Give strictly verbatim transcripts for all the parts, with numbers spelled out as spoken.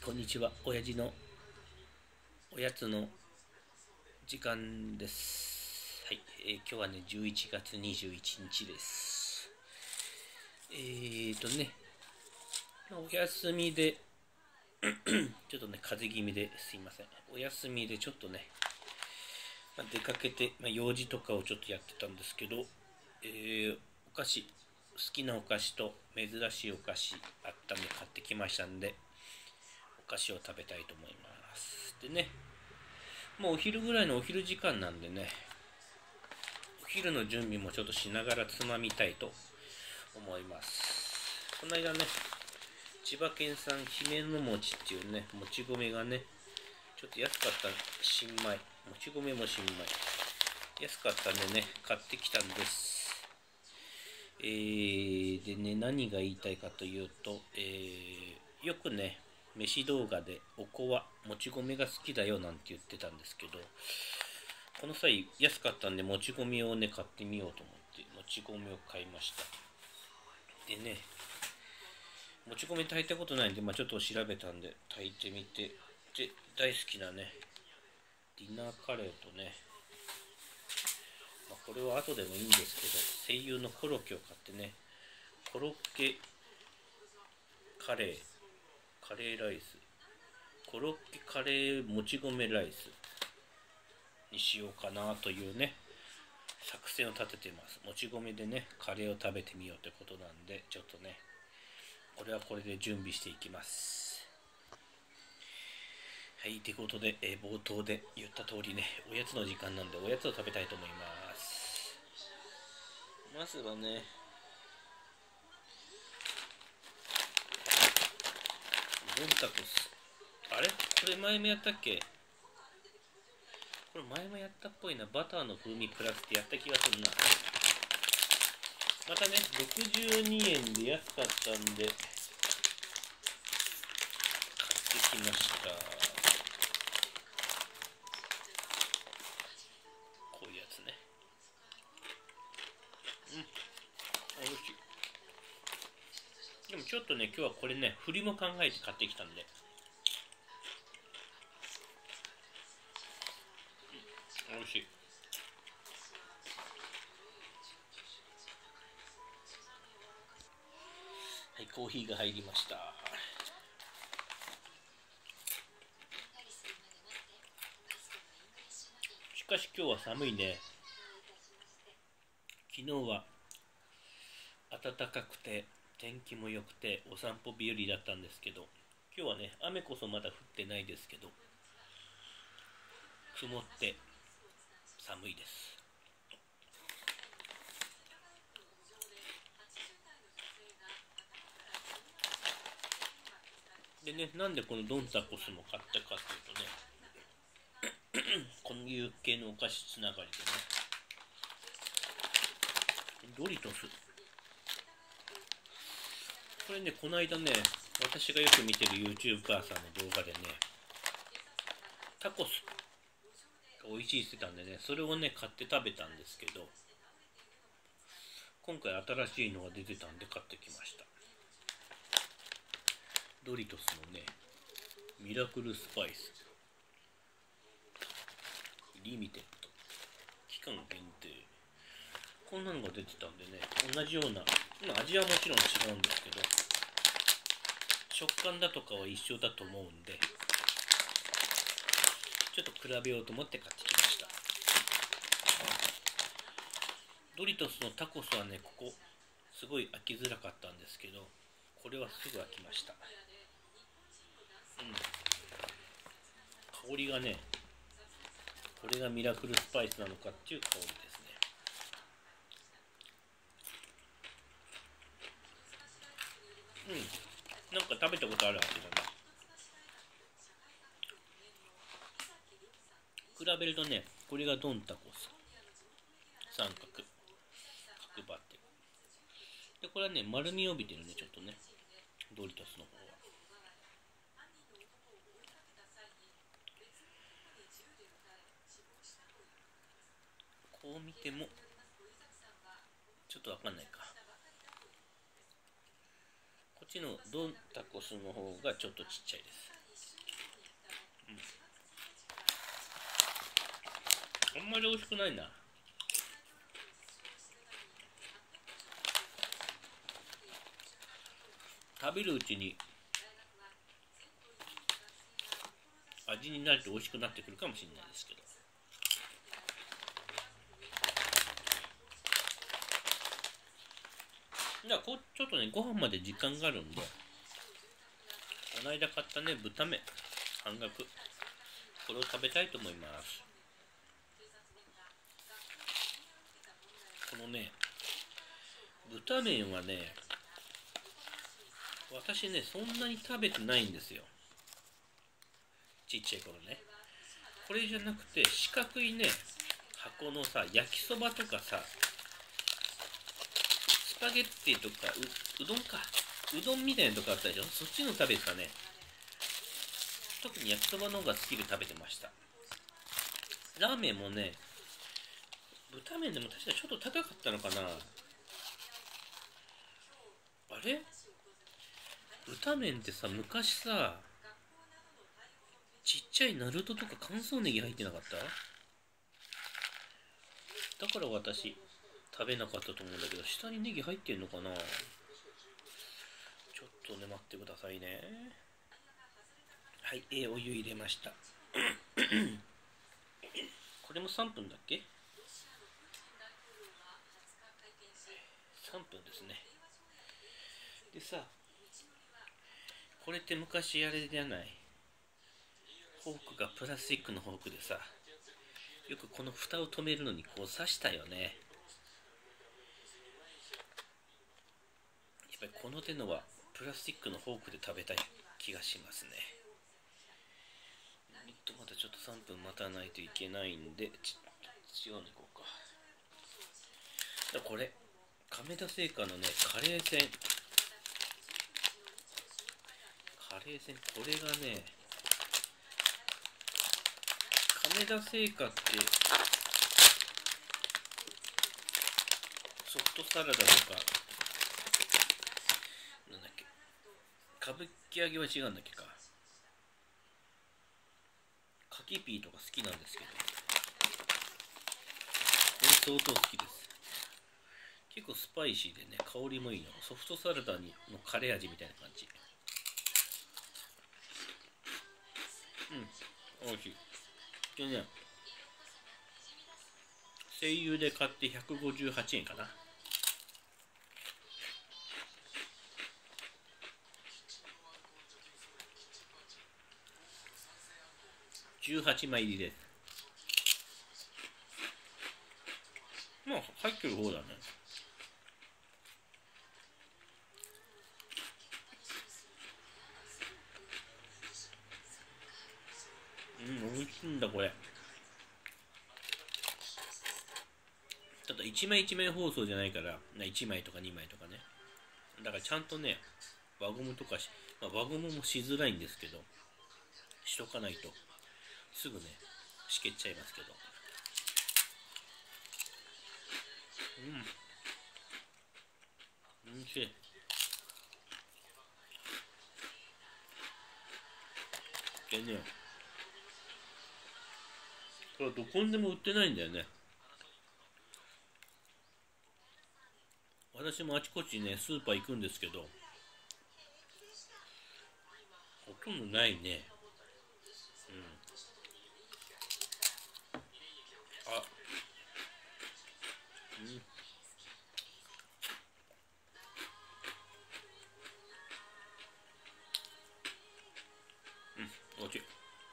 こんにちは。親父のおやつの時間です。はい、えー今日はね、じゅういちがつにじゅういちにちです。えーとね、まあお休みで、ちょっとね、風邪気味ですいません。お休みでちょっとね、まあ、出かけて、まあ、用事とかをちょっとやってたんですけど、えーお菓子、好きなお菓子と珍しいお菓子あったんで買ってきましたんで、お菓子を食べたいと思います。でね、もうお昼ぐらいのお昼時間なんでね、お昼の準備もちょっとしながらつまみたいと思います。この間ね、千葉県産姫の餅っていうね、もち米がね、ちょっと安かった新米、もち米も新米、安かったんでね、買ってきたんです。えー、でね、何が言いたいかというと、えー、よくね、飯動画でおこわ、もち米が好きだよなんて言ってたんですけど、この際安かったんでもち米をね買ってみようと思ってもち米を買いました。でね、もち米炊いたことないんで、まあ、ちょっと調べたんで炊いてみて、で大好きなねディナーカレーとね、まあ、これは後でもいいんですけど、声優のコロッケを買ってね、コロッケカレー、カレーライス、コロッケカレーもち米ライスにしようかなというね作戦を立ててます。もち米でねカレーを食べてみようってことなんで、ちょっとねこれはこれで準備していきます。はい、ということで、えー冒頭で言った通りね、おやつの時間なんでおやつを食べたいと思います。まずはね、ボンタコス、あれこれ前もやったっけ？これ前もやったっぽいな。バターの風味プラスってやった気がするな。またね、ろくじゅうにえんで安かったんで買ってきました。こういうやつね。うん、おいしい。でもちょっとね、今日はこれね、振りも考えて買ってきたんで、うん、おいしい。はい、コーヒーが入りました。しかし今日は寒いね。昨日は暖かくて天気も良くてお散歩日和だったんですけど、今日はね雨こそまだ降ってないですけど曇って寒いです。でね、なんでこのドンタコスも買ったかっていうとね、こういう系のお菓子つながりでね、ドリトス、これね、この間ね、私がよく見てる YouTuber さんの動画でね、タコスが美味しいって言ってたんでね、それをね買って食べたんですけど、今回新しいのが出てたんで買ってきました。ドリトスのねミラクルスパイスリミテッド期間限定、こんなのが出てたんでね、同じような、まあ、味はもちろん違うんですけど食感だとかは一緒だと思うんで、ちょっと比べようと思って買ってきました。ドリトスのタコスはね、ここすごい飽きづらかったんですけど、これはすぐ飽きました。うん、香りがね、これがミラクルスパイスなのかっていう香りですね。うん、なんか食べたことある味だね。比べるとね、これがドンタコス三角角張ってる。でこれはね丸みを帯びてるね、ちょっとね、ドリトスの方は。こう見てもちょっとわかんないか。こっちのドンタコスの方がちょっとちっちゃいです。 あんまり美味しくないな。食べるうちに味になると美味しくなってくるかもしれないですけど。じゃあこうちょっとね、ご飯まで時間があるんで、この間買ったね、豚麺半額、これを食べたいと思います。このね、豚麺はね、私ね、そんなに食べてないんですよ、ちっちゃい頃ね。これじゃなくて、四角いね、箱のさ、焼きそばとかさ、スパゲッティとか う, うどんかうどんみたいなとこあったでしょ。そっちの食べてたね。特に焼きそばの方が好きで食べてました。ラーメンもね、豚麺でも確かちょっと高かったのかな。あれ豚麺ってさ、昔さ、ちっちゃいナルトとか乾燥ネギ入ってなかった？だから私食べなかったと思うんだけど、下にネギ入ってんのかな。ちょっとね、待ってくださいね。はい、えー、お湯入れましたこれもさんぷんだっけ？さんぷんですね。でさ、これって昔あれじゃない、フォークがプラスチックのフォークでさ、よくこの蓋を止めるのにこう刺したよね。やっぱりこの手のはプラスチックのフォークで食べたい気がしますね。えっとまたちょっとさんぷん待たないといけないんで、ち違うのいこうか。だこれ亀田製菓のね、カレーせんカレーせん、これがね、亀田製菓ってソフトサラダとか、なんだっけ、歌舞伎揚げは違うんだっけか、柿ピーとか好きなんですけど、これ相当好きです。結構スパイシーでね、香りもいいの。ソフトサラダにのカレー味みたいな感じ。うん、美味しい。でね、声優で買ってひゃくごじゅうはちえんかな。じゅうはちまい入りです。まあ入ってる方だね。うん、美味しいんだこれ。ただいちまいいちまい包装じゃないから、いちまいとかにまいとかね。だからちゃんとね、輪ゴムとかし、まあ、輪ゴムもしづらいんですけど、しとかないとすぐね、しけっちゃいますけど。うん。おいしい。でね、これどこにでも売ってないんだよね。私もあちこちね、スーパー行くんですけど、ほとんどないね。うん。あ、うん。うん、おいしい。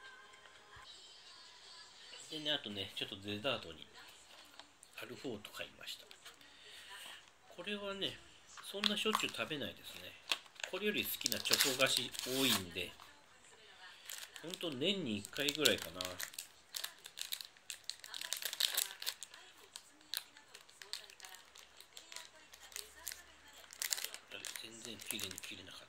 でね、あとね、ちょっとデザートにアルフォート買いました。これはね、そんなしょっちゅう食べないですね。これより好きなチョコ菓子多いんで、ほんと年にいっかいぐらいかな。全然きれいに切れなかった。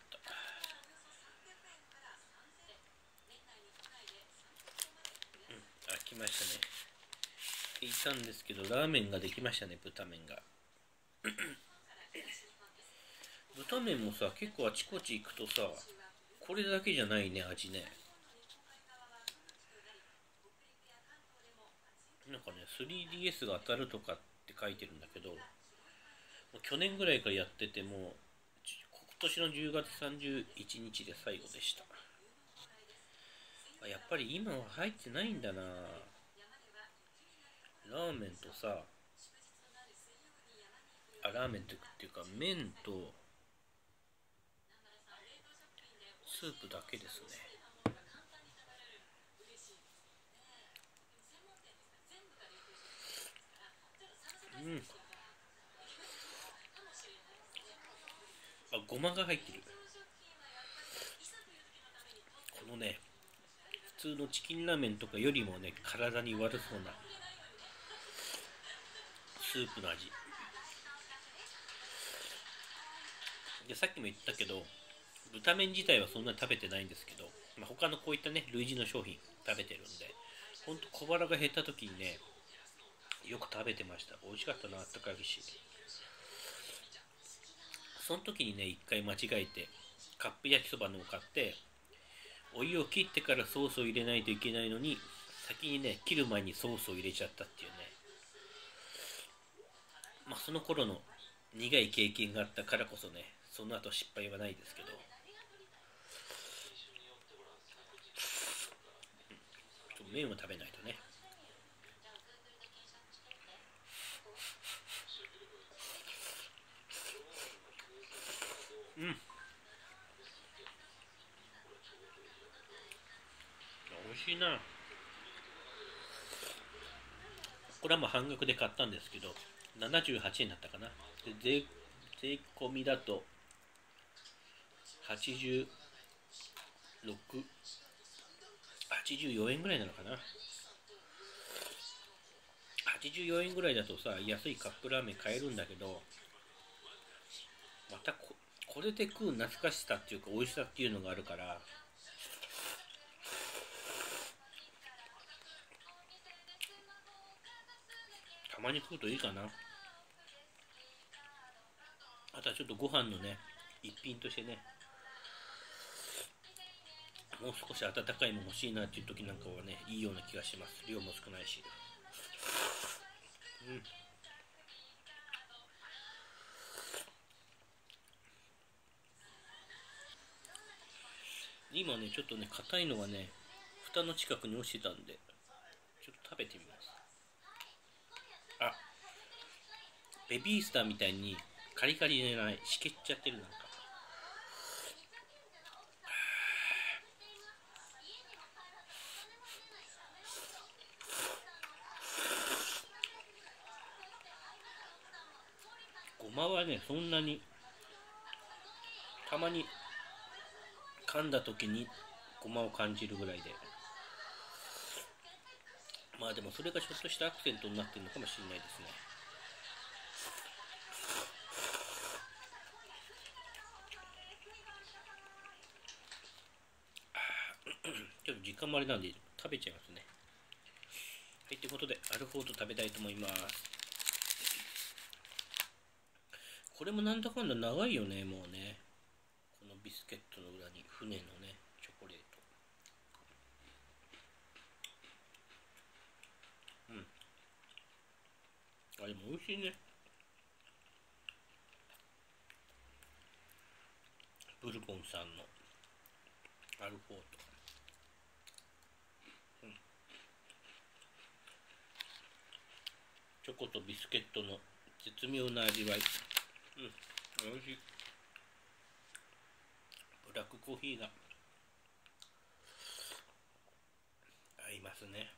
うん、あ、来ましたね。言ったんですけど、ラーメンができましたね、豚麺が。豚麺もさ、結構あちこち行くとさ、これだけじゃないね、味ね。 なんかね スリーディーエス が当たるとかって書いてるんだけど、去年ぐらいからやってても今年のじゅうがつさんじゅういちにちで最後でした。やっぱり今は入ってないんだな。ラーメンとさあラーメンっていうか麺とスープだけですね。うん。あ、ごまが入ってる。このね普通のチキンラーメンとかよりもね体に悪そうなスープの味で、さっきも言ったけど豚麺自体はそんなに食べてないんですけど、まあ、他のこういったね類似の商品食べてるんで、ほんと小腹が減った時にねよく食べてました。美味しかったな、あったかいし。その時にね一回間違えてカップ焼きそばのを買って、お湯を切ってからソースを入れないといけないのに先にね切る前にソースを入れちゃったっていうね。まあその頃の苦い経験があったからこそね、その後失敗はないですけど、ちょっと麺を食べないとね。うん、美味しいな。これはもう半額で買ったんですけどななじゅうはちえんだったかな。で 税, 税込みだとはちじゅうろく、はちじゅうよんえんぐらいなのかな。はちじゅうよんえんぐらいだとさ安いカップラーメン買えるんだけど、また こ, これで食う懐かしさっていうか美味しさっていうのがあるから、たまに食うといいかな。あとはちょっとご飯のね一品としてね、もう少し温かいもの欲しいなっていう時なんかはねいいような気がします。量も少ないし。うん。今ねちょっとね硬いのがね蓋の近くに落ちてたんでちょっと食べてみます。あ、ベビースターみたいにカリカリじゃない、しけっちゃってる。なんかごまはねそんなに、たまに噛んだ時にごまを感じるぐらいで、まあでもそれがちょっとしたアクセントになってるのかもしれないですね。ちょっと時間もあれなんで食べちゃいますね。はい、ということでアルフォート食べたいと思います。これもなんだかんだ長いよね、もうね。このビスケットの裏に船のねチョコレート。うん、あ、でも美味しいね。ブルボンさんのアルフォート、うん、チョコとビスケットの絶妙な味わい。うん、美味しい。ブラックコーヒーが合いますね。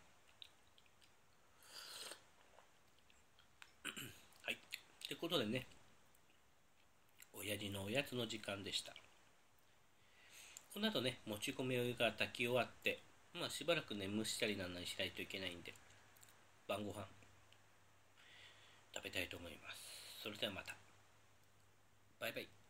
はい、ってことでね、親父のおやつの時間でした。この後ね、もち米お湯が炊き終わって、まあしばらくね、蒸したりなんなりしないといけないんで、晩ご飯食べたいと思います。それではまた。バイバイ。